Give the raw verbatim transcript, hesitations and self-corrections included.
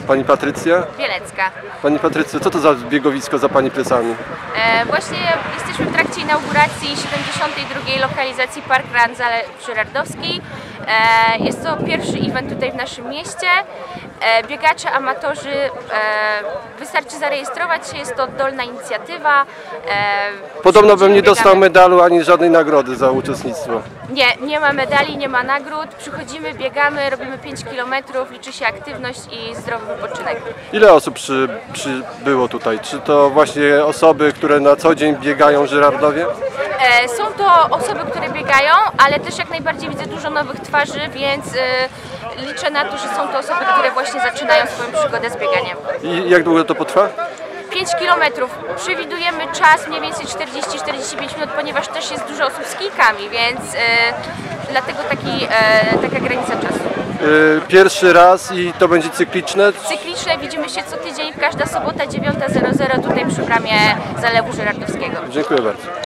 Pani Patrycja? Bielecka. Pani Patrycja, co to za biegowisko za Pani plecami? E, właśnie jesteśmy w trakcie inauguracji siedemdziesiątej drugiej lokalizacji Park Run Zalew Żyrardowski. E, jest to pierwszy event tutaj w naszym mieście. E, biegacze, amatorzy, e, wystarczy zarejestrować się, jest to oddolna inicjatywa. E, Podobno bym nie biegamy. dostał medalu ani żadnej nagrody za uczestnictwo. Nie, nie ma medali, nie ma nagród. Przychodzimy, biegamy, robimy pięć kilometrów, liczy się aktywność i zdrowy wypoczynek. Ile osób przy, przybyło tutaj? Czy to właśnie osoby, które na co dzień biegają w Żyrardowie? E, są to osoby, które biegają, ale też jak najbardziej widzę dużo nowych twarzy, więc e, liczę na to, że są to osoby, które właśnie zaczynają swoją przygodę z bieganiem. I jak długo to potrwa? pięć kilometrów. Przewidujemy czas mniej więcej czterdzieści do czterdziestu pięciu minut, ponieważ też jest dużo osób z kijkami, więc e, dlatego taki, e, taka granica czasu. Yy, pierwszy raz i to będzie cykliczne? Cykliczne, widzimy się co tydzień, każda sobota dziewiąta zero zero tutaj przy bramie Zalewu Żyrardowskiego. Dziękuję bardzo.